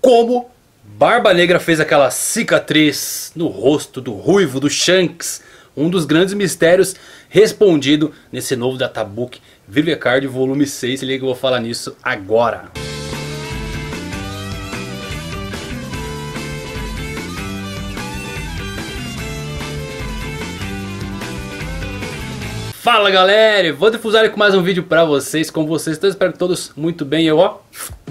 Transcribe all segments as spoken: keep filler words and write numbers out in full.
como Barba Negra fez aquela cicatriz no rosto do ruivo do Shanks. Um dos grandes mistérios respondido nesse novo databook Vivrecard volume seis. Se liga que eu vou falar nisso agora. Fala galera, vou difusar com mais um vídeo pra vocês. Como vocês estão, espero que todos muito bem. Eu ó,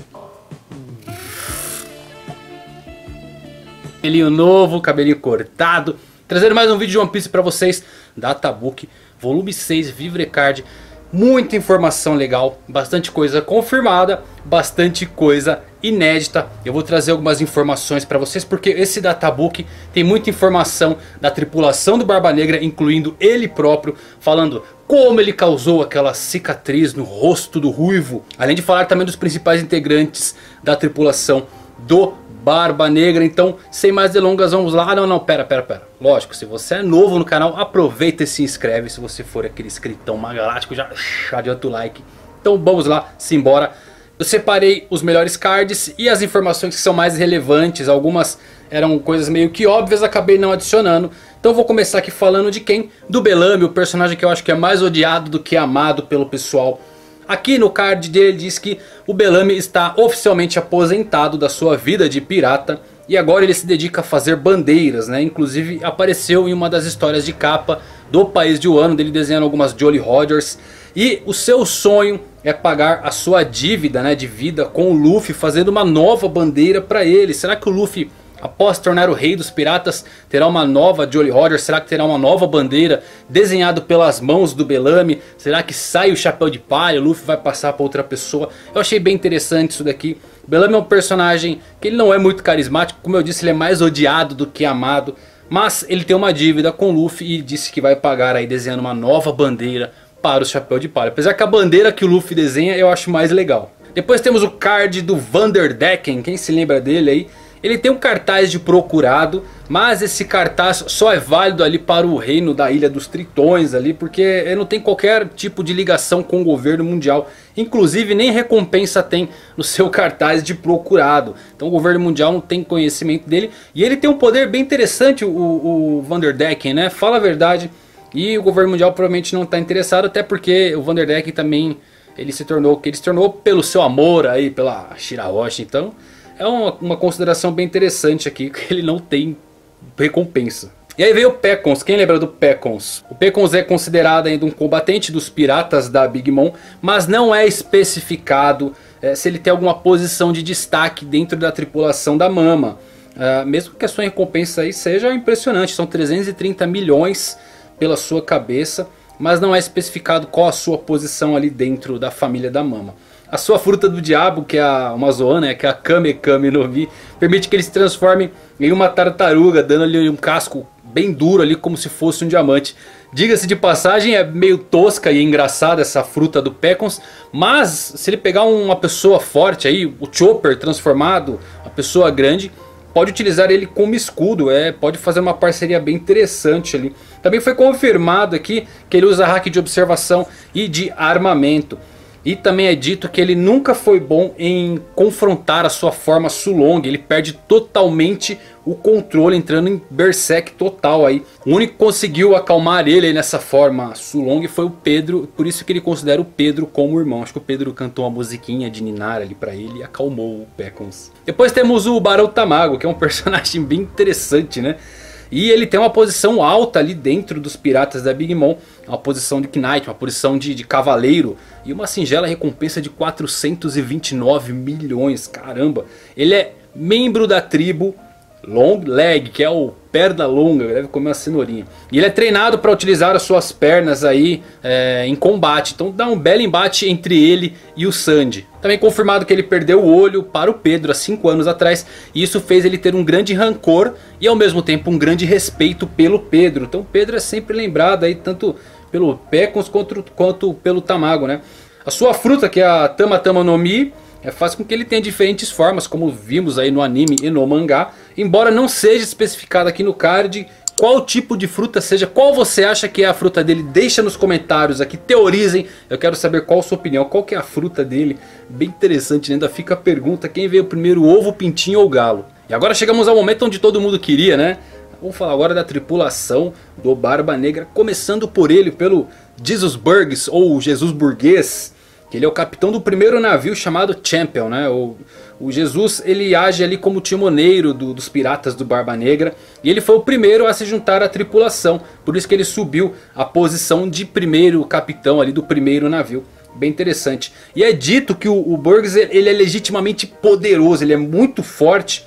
cabelinho novo, cabelinho cortado, trazendo mais um vídeo de One Piece pra vocês. Databook volume seis Vivrecard. Muita informação legal, bastante coisa confirmada, bastante coisa inédita. Eu vou trazer algumas informações para vocês, porque esse databook tem muita informação da tripulação do Barba Negra, incluindo ele próprio, falando como ele causou aquela cicatriz no rosto do ruivo. Além de falar também dos principais integrantes da tripulação do Barba Negra. Então, sem mais delongas, vamos lá. Não, não, pera, pera, pera. Lógico, se você é novo no canal, aproveita e se inscreve. Se você for aquele inscritão magalático, já adianta o like. Então vamos lá, simbora. Eu separei os melhores cards e as informações que são mais relevantes. Algumas eram coisas meio que óbvias, acabei não adicionando. Então eu vou começar aqui falando de quem? Do Bellamy, o personagem que eu acho que é mais odiado do que amado pelo pessoal. Aqui no card dele diz que o Bellamy está oficialmente aposentado da sua vida de pirata. E agora ele se dedica a fazer bandeiras, né? Inclusive apareceu em uma das histórias de capa do País de Wano, dele desenhando algumas Jolly Rogers. E o seu sonho é pagar a sua dívida, né, de vida com o Luffy, fazendo uma nova bandeira para ele. Será que o Luffy, após se tornar o rei dos piratas, terá uma nova Jolly Roger? Será que terá uma nova bandeira desenhada pelas mãos do Bellamy? Será que sai o chapéu de palha? O Luffy vai passar para outra pessoa? Eu achei bem interessante isso daqui. O Bellamy é um personagem que ele não é muito carismático. Como eu disse, ele é mais odiado do que amado. Mas ele tem uma dívida com o Luffy e disse que vai pagar aí desenhando uma nova bandeira para o chapéu de palha. Apesar que a bandeira que o Luffy desenha eu acho mais legal. Depois temos o card do Vanderdecken. Quem se lembra dele aí? Ele tem um cartaz de procurado, mas esse cartaz só é válido ali para o reino da Ilha dos Tritões ali, porque ele não tem qualquer tipo de ligação com o governo mundial. Inclusive nem recompensa tem no seu cartaz de procurado. Então o governo mundial não tem conhecimento dele. E ele tem um poder bem interessante, o, o Vanderdecken, né? Fala a verdade. E o governo mundial provavelmente não está interessado, até porque o Vanderdecken também ele se tornou o que ele se tornou pelo seu amor aí pela Shirahoshi. Então é uma, uma consideração bem interessante aqui, que ele não tem recompensa. E aí veio o Pecons. Quem lembra do Pecons? O Pecons é considerado ainda um combatente dos piratas da Big Mom, mas não é especificado é, se ele tem alguma posição de destaque dentro da tripulação da Mama. Uh, mesmo que a sua recompensa aí seja impressionante, são trezentos e trinta milhões pela sua cabeça, mas não é especificado qual a sua posição ali dentro da família da Mama. A sua fruta do diabo, que é a, uma zoana, que é a Kame Kame no Mi, permite que ele se transforme em uma tartaruga, dando ali um casco bem duro ali, como se fosse um diamante. Diga-se de passagem, é meio tosca e engraçada essa fruta do Pecons, mas se ele pegar uma pessoa forte aí, o Chopper transformado, uma pessoa grande, pode utilizar ele como escudo, é, pode fazer uma parceria bem interessante ali. Também foi confirmado aqui que ele usa hack de observação e de armamento. E também é dito que ele nunca foi bom em confrontar a sua forma Sulong. Ele perde totalmente o controle, entrando em berserk total aí. O único que conseguiu acalmar ele nessa forma Sulong foi o Pedro. Por isso que ele considera o Pedro como irmão. Acho que o Pedro cantou uma musiquinha de Ninar ali pra ele e acalmou o Pecons. Depois temos o Barão Tamago, que é um personagem bem interessante, né? E ele tem uma posição alta ali dentro dos piratas da Big Mom. Uma posição de Knight, uma posição de, de cavaleiro. E uma singela recompensa de quatrocentos e vinte e nove milhões. Caramba! Ele é membro da tribo Long Leg, que é o perna longa, deve comer uma cenourinha. E ele é treinado para utilizar as suas pernas aí é, em combate. Então dá um belo embate entre ele e o Sandy. Também confirmado que ele perdeu o olho para o Pedro há cinco anos atrás. E isso fez ele ter um grande rancor e ao mesmo tempo um grande respeito pelo Pedro. Então Pedro é sempre lembrado aí tanto pelo Pecons quanto, quanto pelo Tamago, né? A sua fruta, que é a Tama Tama no Mi, é, faz com que ele tenha diferentes formas, como vimos aí no anime e no mangá. Embora não seja especificado aqui no card qual tipo de fruta seja, qual você acha que é a fruta dele. Deixa nos comentários aqui, teorizem. Eu quero saber qual a sua opinião, qual que é a fruta dele. Bem interessante, né? Ainda fica a pergunta, quem veio primeiro, ovo, pintinho ou galo? E agora chegamos ao momento onde todo mundo queria, né? Vamos falar agora da tripulação do Barba Negra, começando por ele, pelo Jesus Burgess, ou Jesus Burguês. Que ele é o capitão do primeiro navio chamado Champion, né? O, o Jesus, ele age ali como timoneiro do, dos piratas do Barba Negra. E ele foi o primeiro a se juntar à tripulação. Por isso que ele subiu a posição de primeiro capitão ali do primeiro navio. Bem interessante. E é dito que o, o Burgess, ele é legitimamente poderoso, ele é muito forte.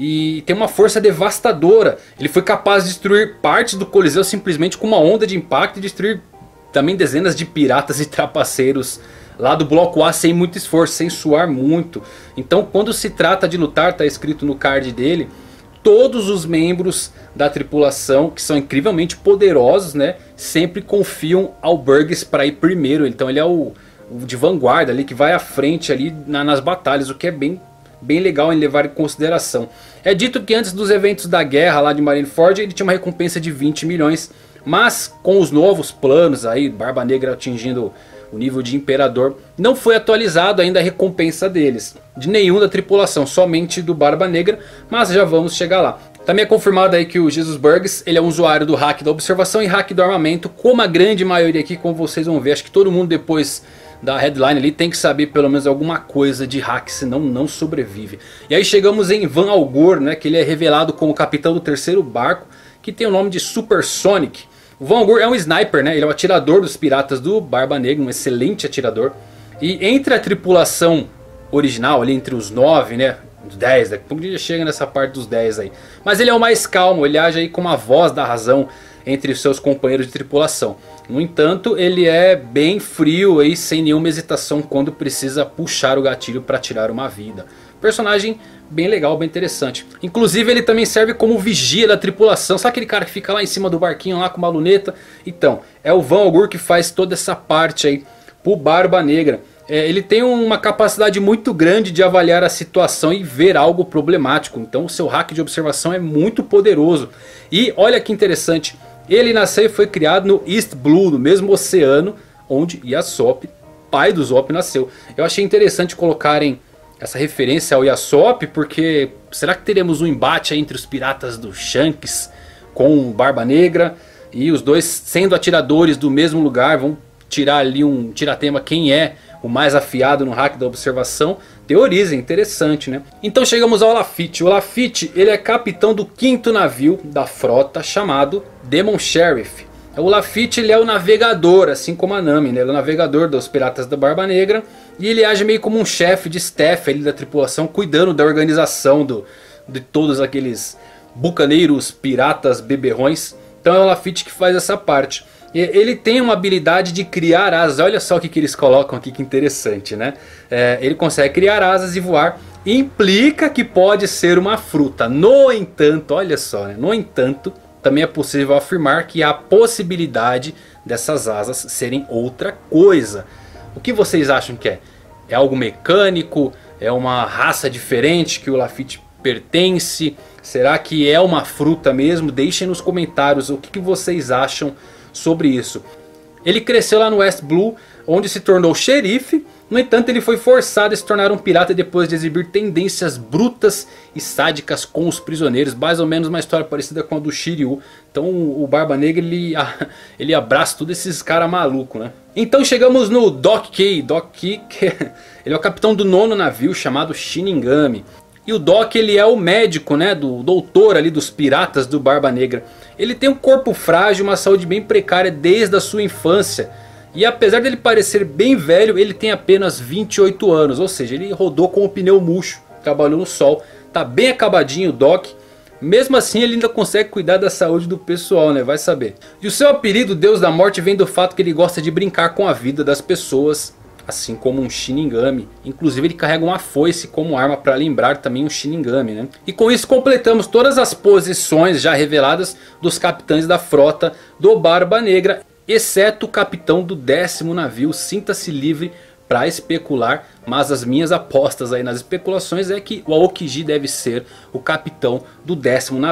E tem uma força devastadora. Ele foi capaz de destruir partes do Coliseu simplesmente com uma onda de impacto. E destruir também dezenas de piratas e trapaceiros lá do bloco A sem muito esforço, sem suar muito. Então quando se trata de lutar, está escrito no card dele, todos os membros da tripulação, que são incrivelmente poderosos, né, sempre confiam ao Burgess para ir primeiro. Então ele é o, o de vanguarda ali, que vai à frente ali na, nas batalhas, o que é bem, bem legal em levar em consideração. É dito que antes dos eventos da guerra lá de Marineford, ele tinha uma recompensa de vinte milhões. Mas com os novos planos aí, Barba Negra atingindo o nível de imperador, não foi atualizado ainda a recompensa deles, de nenhum da tripulação, somente do Barba Negra, mas já vamos chegar lá. Também é confirmado aí que o Jesus Burgess, ele é um usuário do hack da observação e hack do armamento, como a grande maioria aqui, como vocês vão ver. Acho que todo mundo depois da headline ali tem que saber pelo menos alguma coisa de hack, senão não sobrevive. E aí chegamos em Van Algor, né, que ele é revelado como capitão do terceiro barco, que tem o nome de Supersonic. O Van Algor é um sniper, né? Ele é o atirador dos piratas do Barba Negra, um excelente atirador. E entre a tripulação original, ali entre os nove, né? Os dez, daqui a pouco a gente chega nessa parte dos dez aí. Mas ele é o mais calmo, ele age aí como a voz da razão entre os seus companheiros de tripulação. No entanto, ele é bem frio aí, sem nenhuma hesitação quando precisa puxar o gatilho para tirar uma vida. Personagem bem legal, bem interessante. Inclusive ele também serve como vigia da tripulação. Sabe aquele cara que fica lá em cima do barquinho lá com uma luneta? Então, é o Van Algor que faz toda essa parte aí pro Barba Negra. É, ele tem uma capacidade muito grande de avaliar a situação e ver algo problemático. Então o seu hack de observação é muito poderoso. E olha que interessante, ele nasceu e foi criado no East Blue, no mesmo oceano onde Yasop, pai do Zop, nasceu. Eu achei interessante colocarem essa referência ao Yasop, porque será que teremos um embate entre os piratas do Shanks com o Barba Negra? E os dois sendo atiradores do mesmo lugar, vão tirar ali um tiratema quem é o mais afiado no hack da observação. Teorizem, interessante, né? Então chegamos ao Lafitte. O Lafitte, ele é capitão do quinto navio da frota chamado Demon Sheriff. O Lafitte, ele é o navegador, assim como a Nami, né? Ele é o navegador dos piratas da Barba Negra. E ele age meio como um chefe de staff ali da tripulação, cuidando da organização do, de todos aqueles bucaneiros, piratas, beberrões. Então é o Lafitte que faz essa parte. E ele tem uma habilidade de criar asas. Olha só o que, que eles colocam aqui, que interessante, né? É, ele consegue criar asas e voar. Implica que pode ser uma fruta. No entanto, olha só, né? No entanto, também é possível afirmar que há a possibilidade dessas asas serem outra coisa. O que vocês acham que é? É algo mecânico? É uma raça diferente que o Lafitte pertence? Será que é uma fruta mesmo? Deixem nos comentários o que, que vocês acham sobre isso. Ele cresceu lá no West Blue, onde se tornou xerife. No entanto, ele foi forçado a se tornar um pirata depois de exibir tendências brutas e sádicas com os prisioneiros. Mais ou menos uma história parecida com a do Shiryu. Então o Barba Negra, ele, ele abraça todos esses caras malucos, né? Então chegamos no Doc Key. Doc Key, ele é o capitão do nono navio chamado Shinigami. E o Doc, ele é o médico, né, do doutor ali dos piratas do Barba Negra. Ele tem um corpo frágil, uma saúde bem precária desde a sua infância. E apesar dele parecer bem velho, ele tem apenas vinte e oito anos. Ou seja, ele rodou com o pneu murcho, trabalhou no sol. Tá bem acabadinho o Doc. Mesmo assim ele ainda consegue cuidar da saúde do pessoal, né? Vai saber. E o seu apelido, Deus da Morte, vem do fato que ele gosta de brincar com a vida das pessoas. Assim como um Shinigami. Inclusive ele carrega uma foice como arma para lembrar também um Shinigami, né? E com isso completamos todas as posições já reveladas dos capitães da frota do Barba Negra. Exceto o capitão do décimo navio. Sinta-se livre para especular. Mas as minhas apostas aí nas especulações é que o Aokiji deve ser o capitão do décimo navio.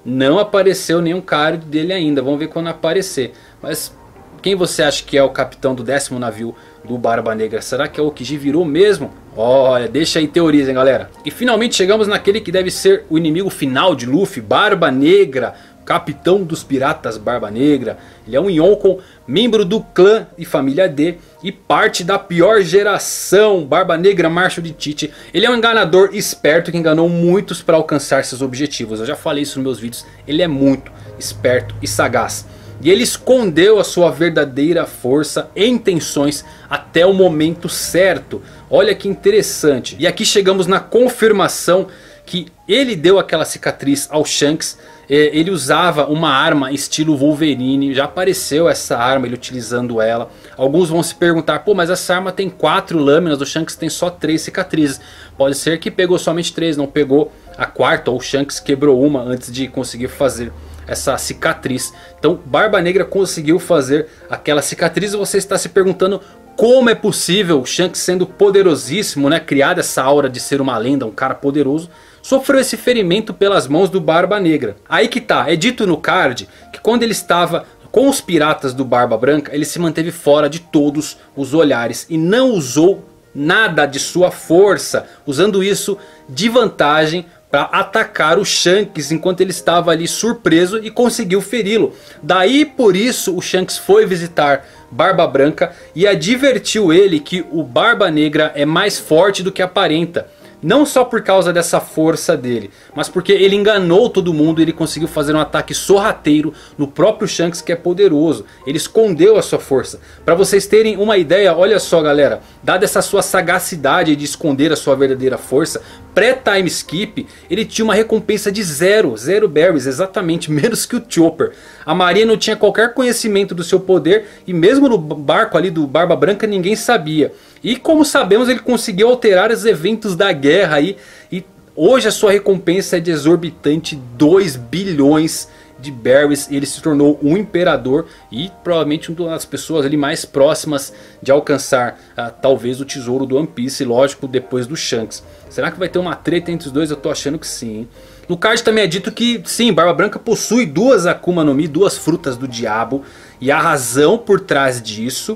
Não apareceu nenhum card dele ainda. Vamos ver quando aparecer. Mas quem você acha que é o capitão do décimo navio do Barba Negra? Será que é o Aokiji virou mesmo? Olha, deixa aí teorias, hein, galera. E finalmente chegamos naquele que deve ser o inimigo final de Luffy, Barba Negra, capitão dos piratas Barba Negra. Ele é um Yonko, membro do clã e família D e parte da pior geração, Barba Negra Marshall de Tite. Ele é um enganador esperto que enganou muitos para alcançar seus objetivos. Eu já falei isso nos meus vídeos. Ele é muito esperto e sagaz. E ele escondeu a sua verdadeira força e intenções até o momento certo. Olha que interessante. E aqui chegamos na confirmação que ele deu aquela cicatriz ao Shanks. Ele usava uma arma estilo Wolverine. Já apareceu essa arma, ele utilizando ela. Alguns vão se perguntar, pô, mas essa arma tem quatro lâminas, o Shanks tem só três cicatrizes. Pode ser que pegou somente três, não pegou a quarta, ou o Shanks quebrou uma antes de conseguir fazer essa cicatriz. Então Barba Negra conseguiu fazer aquela cicatriz. E você está se perguntando como é possível o Shanks, sendo poderosíssimo, né, criado essa aura de ser uma lenda, um cara poderoso, sofreu esse ferimento pelas mãos do Barba Negra. Aí que tá, é dito no card que quando ele estava com os piratas do Barba Branca, ele se manteve fora de todos os olhares e não usou nada de sua força, usando isso de vantagem para atacar o Shanks enquanto ele estava ali surpreso e conseguiu feri-lo. Daí por isso o Shanks foi visitar Barba Branca e advertiu ele que o Barba Negra é mais forte do que aparenta. Não só por causa dessa força dele, mas porque ele enganou todo mundo e ele conseguiu fazer um ataque sorrateiro no próprio Shanks, que é poderoso. Ele escondeu a sua força. Para vocês terem uma ideia, olha só, galera, dada essa sua sagacidade de esconder a sua verdadeira força, pré-time skip, ele tinha uma recompensa de zero, zero berries, exatamente, menos que o Chopper. A marinha não tinha qualquer conhecimento do seu poder e mesmo no barco ali do Barba Branca ninguém sabia. E como sabemos, ele conseguiu alterar os eventos da guerra aí, e hoje a sua recompensa é de exorbitante dois bilhões de berries. Ele se tornou um imperador e provavelmente uma das pessoas ali mais próximas de alcançar uh, talvez o tesouro do One Piece, lógico, depois do Shanks. Será que vai ter uma treta entre os dois? Eu tô achando que sim, hein? No card também é dito que sim, Barba Branca possui duas Akuma no Mi, duas frutas do diabo, e a razão por trás disso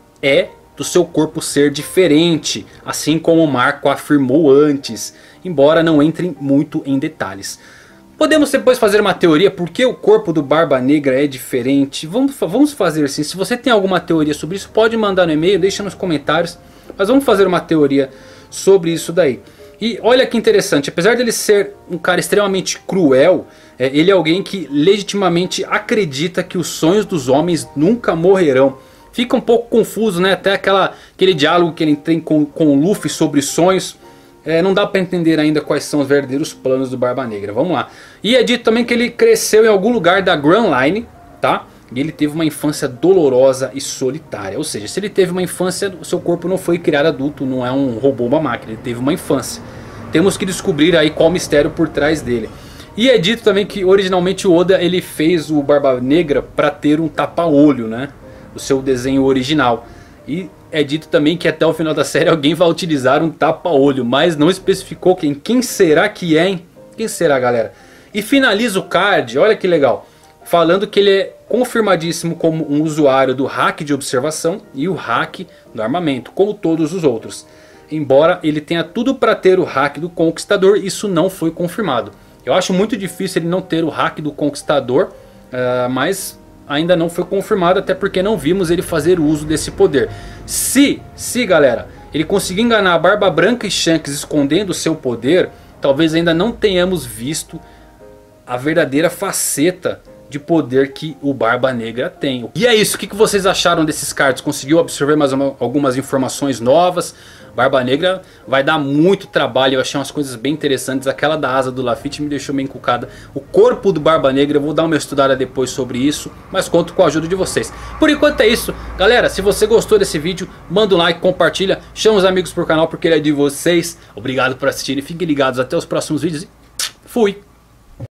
é do seu corpo ser diferente, assim como o Marco afirmou antes, embora não entre muito em detalhes. Podemos depois fazer uma teoria por que o corpo do Barba Negra é diferente. Vamos, vamos fazer assim, se você tem alguma teoria sobre isso, pode mandar no e-mail, deixa nos comentários. Mas vamos fazer uma teoria sobre isso daí. E olha que interessante, apesar dele ser um cara extremamente cruel, é, ele é alguém que legitimamente acredita que os sonhos dos homens nunca morrerão. Fica um pouco confuso, né? Até aquela, aquele diálogo que ele tem com, com o Luffy sobre sonhos. É, não dá para entender ainda quais são os verdadeiros planos do Barba Negra. Vamos lá. E é dito também que ele cresceu em algum lugar da Grand Line, tá? E ele teve uma infância dolorosa e solitária. Ou seja, se ele teve uma infância, o seu corpo não foi criado adulto, não é um robô, uma máquina. Ele teve uma infância. Temos que descobrir aí qual o mistério por trás dele. E é dito também que originalmente o Oda ele fez o Barba Negra para ter um tapa-olho, né? O seu desenho original. E é dito também que até o final da série alguém vai utilizar um tapa-olho, mas não especificou quem. Quem será que é, hein? Quem será, galera? E finaliza o card, olha que legal, falando que ele é confirmadíssimo como um usuário do hack de observação e o hack do armamento, como todos os outros. Embora ele tenha tudo para ter o hack do Conquistador, isso não foi confirmado. Eu acho muito difícil ele não ter o hack do Conquistador, uh, mas ainda não foi confirmado, até porque não vimos ele fazer uso desse poder. Se, se galera, ele conseguir enganar a Barba Branca e Shanks escondendo o seu poder, talvez ainda não tenhamos visto a verdadeira faceta de poder que o Barba Negra tem. E é isso, o que vocês acharam desses cards? Conseguiu absorver mais uma, algumas informações novas? Barba Negra vai dar muito trabalho, eu achei umas coisas bem interessantes. Aquela da asa do Lafitte me deixou bem encucada. O corpo do Barba Negra, eu vou dar uma estudada depois sobre isso, mas conto com a ajuda de vocês. Por enquanto é isso, galera, se você gostou desse vídeo, manda um like, compartilha, chama os amigos pro canal porque ele é de vocês. Obrigado por assistirem, fiquem ligados, até os próximos vídeos e fui!